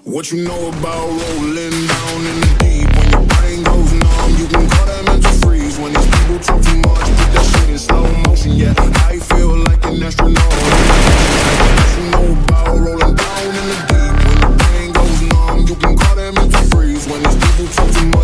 What you know about rolling down in the deep? When your brain goes numb, you can call that mental freeze. When these people talk too much, put that shit in slow motion. Yeah, I feel like an astronaut. What you know about rolling down in the deep? When your brain goes numb, you can call that mental freeze. When these people talk too much.